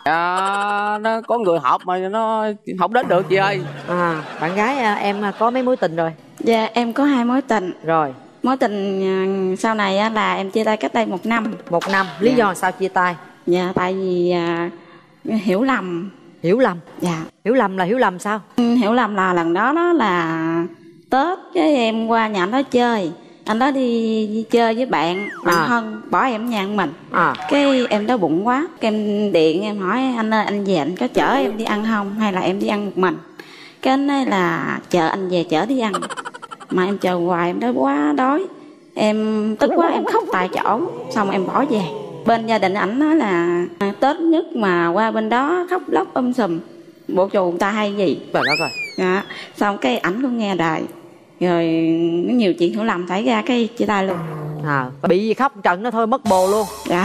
Dạ nó có người hợp mà nó không đến được chị ơi. À bạn gái em có mấy mối tình rồi? Dạ em có hai mối tình. Rồi. Mối tình sau này á, là em chia tay cách đây một năm. Một năm. Lý Dạ. do sao chia tay? Dạ tại vì à, hiểu lầm. Hiểu lầm? Dạ. Hiểu lầm là hiểu lầm sao? Hiểu lầm là lần đó đó là Tết cái em qua nhà anh đó chơi. Anh đó đi, đi chơi với bạn, bạn à. thân, bỏ em ở nhà mình. À. Cái em đói bụng quá, cái em điện em hỏi anh ơi anh về anh có chở em đi ăn không hay là em đi ăn một mình. Cái anh nói là chờ anh về chở đi ăn. Mà em chờ hoài em đói quá đói. Em tức quá em khóc tại chỗ, xong em bỏ về. Bên gia đình ảnh nói là Tết nhất mà qua bên đó khóc lóc um sùm. Bộ chù người ta hay gì. Trời đất ơi. Dạ. Xong cái ảnh cũng nghe đài. rồi nhiều chuyện hiểu lầm xảy ra cái chia tay luôn. À, bị gì khóc trận đó thôi mất bồ luôn. Dạ.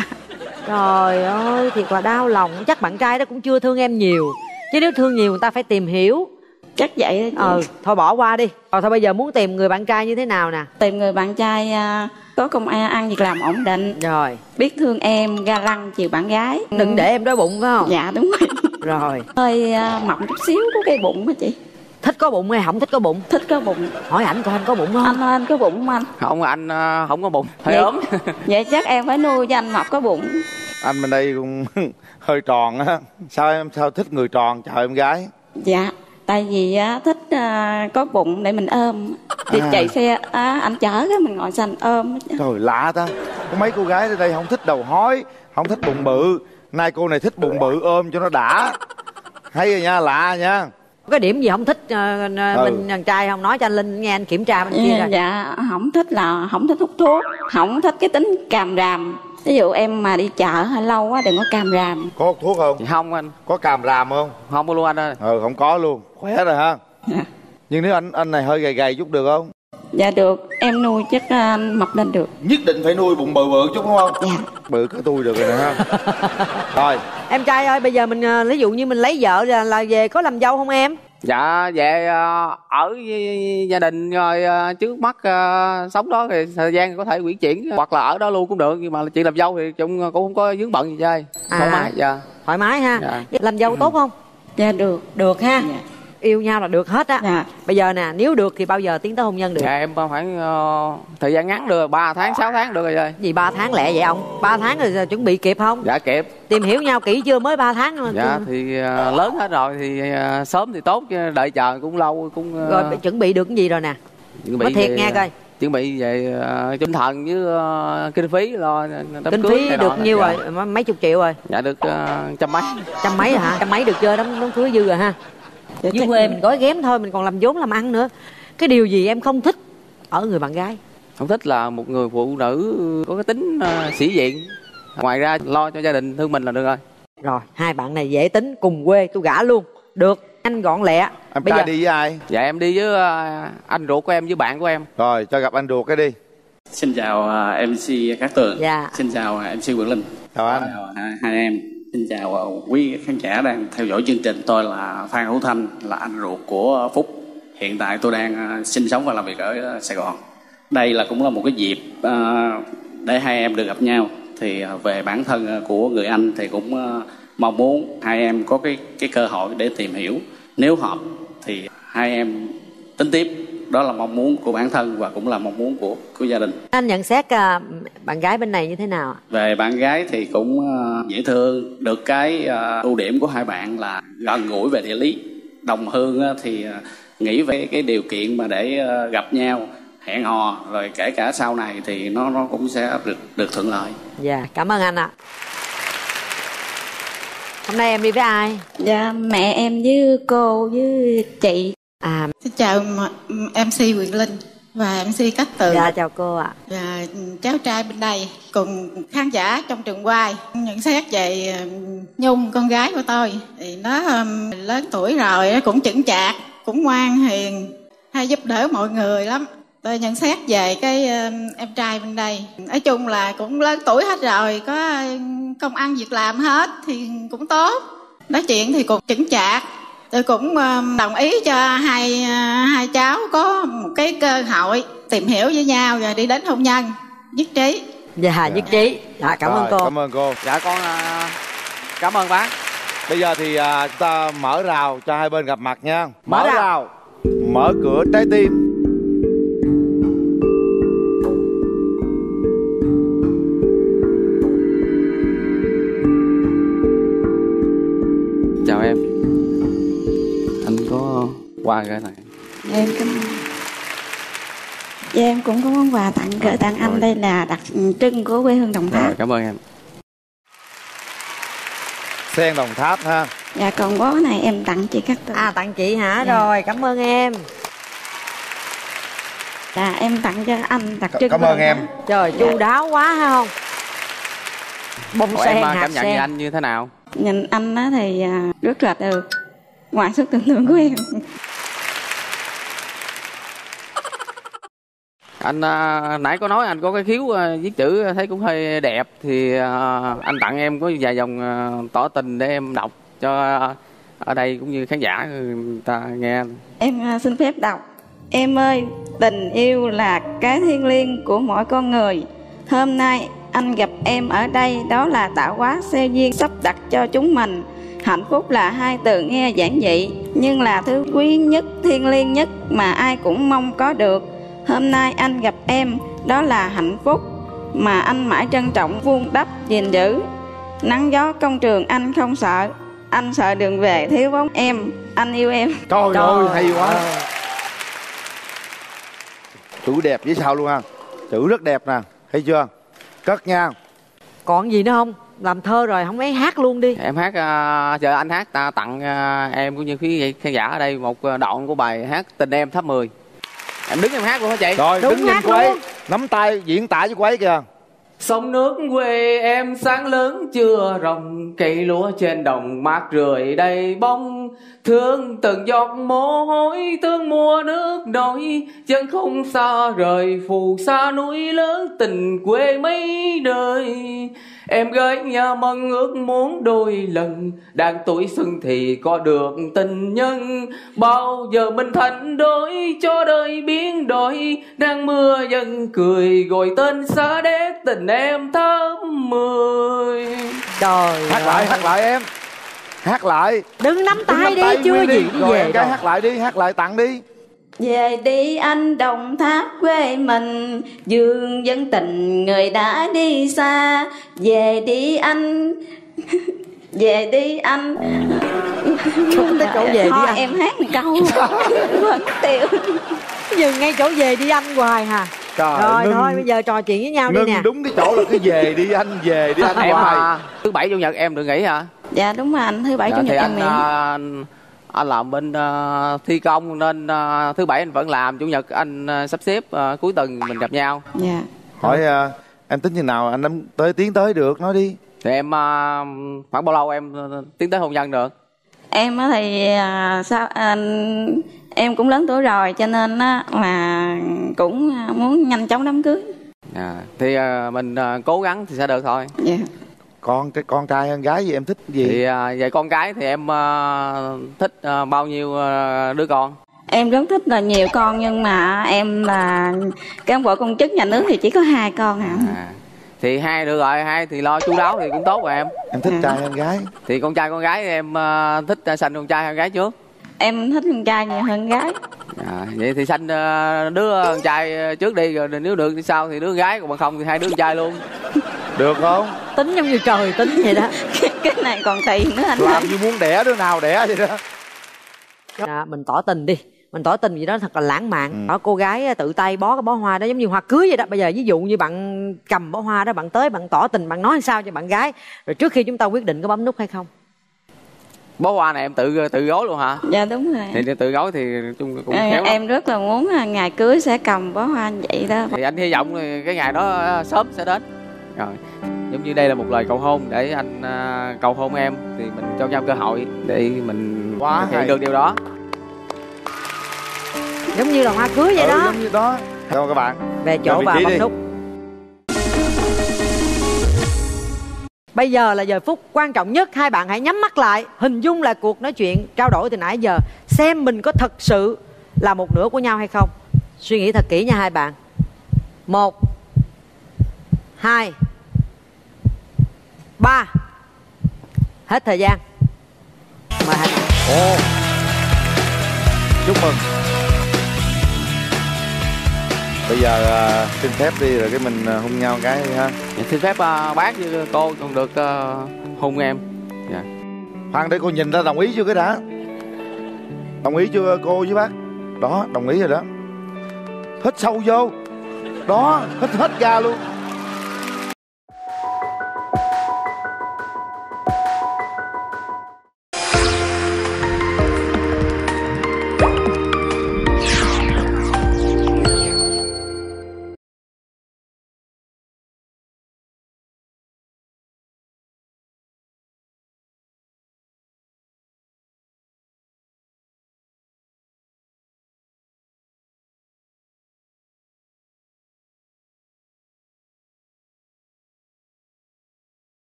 Trời ơi, thiệt là đau lòng. Chắc bạn trai đó cũng chưa thương em nhiều, chứ nếu thương nhiều người ta phải tìm hiểu. Chắc vậy đó. Ờ, thôi bỏ qua đi. Rồi thôi bây giờ muốn tìm người bạn trai như thế nào nè? Tìm người bạn trai uh, có công ăn, ăn việc làm ổn định. Rồi. Biết thương em, ga lăng chiều bạn gái. Đừng để em đói bụng phải không? Dạ đúng rồi. Rồi. Hơi uh, mập chút xíu, có cái bụng á chị. Thích có bụng hay không thích có bụng? Thích có bụng. Hỏi ảnh coi anh có bụng không? Anh anh có bụng không anh? Không, anh uh, không có bụng, hơi vậy, ốm. Vậy chắc em phải nuôi cho anh mập có bụng. Anh bên đây cũng hơi tròn á. Sao em sao thích người tròn chào em gái? Dạ, tại vì á, thích uh, có bụng để mình ôm. Thì À. chạy xe á, anh chở cái mình ngồi xanh ôm. Trời lạ ta. Có mấy cô gái ở đây không thích đầu hói, không thích bụng bự. Nay cô này thích bụng bự ôm cho nó đã. Hay rồi nha, lạ nha. Có cái điểm gì không thích uh, Ừ. mình đàn trai không? Nói cho anh Linh nghe, anh kiểm tra bên kia Dạ, rồi. dạ, không thích là không thích hút thuốc, không thích cái tính càm ràm. Ví dụ em mà đi chợ hơi lâu quá đừng có càm ràm. Có hút thuốc không? Không anh. Có càm ràm không? Không có luôn anh ơi. Ừ, không có luôn. Khỏe rồi ha. Nhưng nếu anh anh này hơi gầy gầy chút được không? Dạ được, em nuôi chắc uh, mập lên được. Nhất định phải nuôi bụng bự bự chút đúng không? Dạ. Bự cỡ tôi được rồi nè ha. Rồi. Em trai ơi, bây giờ mình uh, ví dụ như mình lấy vợ là, là về có làm dâu không em? Dạ về uh, ở với gia đình rồi uh, trước mắt uh, sống đó thì thời gian có thể chuyển chuyển hoặc là ở đó luôn cũng được, nhưng mà chuyện làm dâu thì chung cũng không có vướng bận gì chơi. À. Thoải mái. Dạ. Thoải mái ha. Dạ. Làm dâu tốt không? Dạ được. Được ha. Dạ. Yêu nhau là được hết á. Dạ. Bây giờ nè, nếu được thì bao giờ tiến tới hôn nhân được? Dạ em khoảng uh, thời gian ngắn được, ba tháng sáu tháng được rồi chơi. Gì ba tháng lẹ vậy ông? ba tháng rồi giờ chuẩn bị kịp không? Dạ kịp. Tìm hiểu nhau kỹ chưa, mới ba tháng mà. Dạ thì uh, lớn hết rồi thì uh, sớm thì tốt chứ đợi chờ cũng lâu cũng uh, Rồi chuẩn bị được cái gì rồi nè? Nói thiệt về, nghe coi. Chuẩn bị về uh, tinh thần với uh, kinh phí lo đám Kinh cưới phí này được nọ. nhiêu Dạ. rồi? Mấy chục triệu rồi. Dạ được uh, trăm mấy. Trăm mấy hả? Trăm mấy được chưa? Đám, đám cưới dư rồi ha. Dạ, Dưới quê mình gói ghém thôi, mình còn làm vốn làm ăn nữa. Cái điều gì em không thích ở người bạn gái? Không thích là một người phụ nữ có cái tính uh, sĩ diện. Ngoài ra lo cho gia đình thương mình là được rồi. Rồi, hai bạn này dễ tính, cùng quê, tôi gả luôn. Được, anh gọn lẹ. Em Bây trai giờ đi với ai? Dạ em đi với uh, anh ruột của em với bạn của em. Rồi cho gặp anh ruột cái đi. Xin chào uh, em xê Cát Tường. Dạ. Xin chào uh, em xê Quyền Linh. Chào anh. Chào uh, hai em. Xin chào uh, quý khán giả đang theo dõi chương trình. Tôi là Phan Hữu Thanh, là anh ruột của Phúc. Hiện tại tôi đang uh, sinh sống và làm việc ở uh, Sài Gòn. Đây là cũng là một cái dịp uh, để hai em được gặp nhau. Thì uh, về bản thân uh, của người anh thì cũng uh, mong muốn hai em có cái cái cơ hội để tìm hiểu. Nếu hợp thì hai em tính tiếp. Đó là mong muốn của bản thân và cũng là mong muốn của của gia đình. anh nhận xét uh, bạn gái bên này như thế nào? Về bạn gái thì cũng uh, dễ thương. Được cái uh, ưu điểm của hai bạn là gần gũi về địa lý. Đồng hương uh, thì uh, nghĩ về cái điều kiện mà để uh, gặp nhau, hẹn hò, rồi kể cả sau này thì nó nó cũng sẽ được được thuận lợi. Dạ, yeah, cảm ơn anh ạ. Hôm nay em đi với ai? Dạ mẹ em với cô với chị. À, xin chào em xê Quyền Linh và em xê Cát Tường. Dạ chào cô ạ. Và cháu trai bên đây cùng khán giả trong trường quay nhận xét về Nhung, con gái của tôi. Thì nó um, lớn tuổi rồi, cũng chững chạc, cũng ngoan hiền, hay giúp đỡ mọi người lắm. Tôi nhận xét về cái um, em trai bên đây, nói chung là cũng lớn tuổi hết rồi, có công ăn việc làm hết thì cũng tốt. Nói chuyện thì cũng chững chạc. Tôi cũng đồng ý cho hai hai cháu có một cái cơ hội tìm hiểu với nhau và đi đến hôn nhân. Nhất trí. Dạ, nhất trí. Dạ, cảm Rồi, ơn cô. Cảm ơn cô. Dạ con uh, cảm ơn bác. Bây giờ thì uh, chúng ta mở rào cho hai bên gặp mặt nha. Mở Mở rào. rào. Mở cửa trái tim. Chào em. Anh có quà cái này. Em cảm ơn. Dạ, em cũng có món quà tặng gửi tặng anh. Đây là đặc trưng của quê hương Đồng Tháp. Rồi, cảm ơn em. Sen Đồng Tháp ha. Dạ còn bó này em tặng chị Cát Tường. À tặng chị hả? Dạ. Rồi, cảm ơn em. Dạ em tặng cho anh đặc trưng. Cảm ơn em. Trời, chu đáo quá ha không? Bông Ủa, sen, em hạt cảm nhận sen. về anh như thế nào? Nhìn anh á thì rất là được. Ngoài sức tưởng tượng của em. Anh à, nãy có nói anh có cái khiếu à, viết chữ thấy cũng hơi đẹp thì à, anh tặng em có vài dòng à, tỏ tình để em đọc cho à, ở đây cũng như khán giả người ta nghe. Em à, xin phép đọc. Em ơi, tình yêu là cái thiêng liêng của mỗi con người. Hôm nay anh gặp em ở đây, đó là tạo hóa gieo duyên sắp đặt cho chúng mình. Hạnh phúc là hai từ nghe giản dị, nhưng là thứ quý nhất, thiêng liêng nhất mà ai cũng mong có được. Hôm nay anh gặp em, đó là hạnh phúc mà anh mãi trân trọng vun đắp gìn giữ. Nắng gió công trường anh không sợ, anh sợ đường về thiếu bóng em. Anh yêu em. Trời, Trời ơi hay quá. Chữ đẹp với sao luôn ha. Chữ rất đẹp nè, thấy chưa? Cất nha. Còn gì nữa không? Làm thơ rồi không ấy hát luôn đi. Em hát uh, chờ anh hát ta tặng uh, em cũng như quý khán giả ở đây một đoạn của bài hát Tình Em Tháp mười. Em đứng em hát luôn hả chị? Rồi đúng, đứng nhìn cô ấy, nắm tay diễn tả với cô ấy kìa. Sông nước quê em sáng lớn chưa rồng, cây lúa trên đồng mát rượi đầy bông. Thương từng giọt mồ hôi, thương mùa nước nổi, chân không xa rời phù sa núi lớn tình quê mấy đời. Em gái nhà mong ước muốn đôi lần, đang tuổi xuân thì có được tình nhân. Bao giờ mình thành đôi cho đời biến đổi, đang mưa dần cười gọi tên xa đét tình em tháp mười. Trời hát lại, hát lại em. Hát lại. Đừng nắm tay Đừng đi, tay chưa gì đi rồi, về em gái rồi. hát lại đi, hát lại tặng đi. Về đi anh Đồng Tháp quê mình, dương dân tình người đã đi xa. Về đi anh về đi anh. Không tới chỗ về đi thôi anh. em hát một câu vẫn tiêu. Dừng ngay chỗ về đi anh hoài hà. Trời, rồi ngưng, thôi bây giờ trò chuyện với nhau đi ngưng nè. đúng cái chỗ là cứ về đi anh, về đi anh Em hoài. à, thứ bảy chủ nhật em được nghỉ hả? Dạ đúng rồi anh, thứ bảy Dạ, chủ nhật thì em anh, nghỉ. anh anh làm bên uh, thi công nên uh, thứ bảy anh vẫn làm, chủ nhật anh uh, sắp xếp uh, cuối tuần mình gặp nhau. Dạ. Hỏi uh, em tính như nào anh em tới tiến tới được, nói đi. Thì em uh, khoảng bao lâu em uh, tiến tới hôn nhân được? Em á thì à, sao anh em cũng lớn tuổi rồi cho nên á là cũng muốn nhanh chóng đám cưới. À, thì uh, mình uh, cố gắng thì sẽ được thôi. Dạ. Con cái con trai hay gái gì em thích gì? Thì uh, về con gái thì em uh, thích uh, bao nhiêu uh, đứa con? Em rất thích là nhiều con nhưng mà em là cán bộ công chức nhà nước thì chỉ có hai con hả? À, thì hai được rồi, hai thì lo chu đáo thì cũng tốt rồi em. Em thích trai hay con gái? Thì con trai con gái em uh, thích uh, sanh con trai hay con gái trước? Em thích con trai nhiều hơn gái. À, vậy thì sanh uh, đứa con trai trước đi, rồi nếu được thì sau thì đứa gái, còn bằng không thì hai đứa con trai luôn. Được không? Tính giống như trời tính vậy đó. Cái này còn tiền nữa anh. Làm như muốn đẻ đứa nào đẻ vậy đó. À, mình tỏ tình đi, mình tỏ tình gì đó thật là lãng mạn. Ừ. Đó, cô gái tự tay bó cái bó hoa đó giống như hoa cưới vậy đó. Bây giờ ví dụ như bạn cầm bó hoa đó, bạn tới bạn tỏ tình, bạn nói sao cho bạn gái, rồi trước khi chúng ta quyết định có bấm nút hay không. Bó hoa này em tự tự gói luôn hả? Dạ đúng rồi. Thì tự gói thì chung cũng à, khéo em rất là muốn ngày cưới sẽ cầm bó hoa như vậy đó. Thì anh hy vọng cái ngày đó sớm sẽ đến. Rồi giống như đây là một lời cầu hôn để anh uh, cầu hôn em, thì mình cho nhau cơ hội để mình Quá thực hiện hay. được điều đó. Giống như là hoa cưới vậy ừ, đó. Giống như đó. Đâu các bạn. Về chỗ và bấm nút. Bây giờ là giờ phút quan trọng nhất, hai bạn hãy nhắm mắt lại, hình dung lại cuộc nói chuyện trao đổi từ nãy giờ, xem mình có thật sự là một nửa của nhau hay không. Suy nghĩ thật kỹ nha hai bạn. Một, hai, ba. Hết thời gian. Mời hai bạn. Ồ, chúc mừng. Bây giờ uh, xin phép đi rồi cái mình uh, hôn nhau cái đi ha. Dạ, xin phép uh, bác với cô còn được uh, hôn em. Dạ. Khoan để cô nhìn ra đồng ý chưa cái đã. Đồng ý chưa cô với bác? Đó, đồng ý rồi đó. Hít sâu vô. Đó, hít hết ra luôn.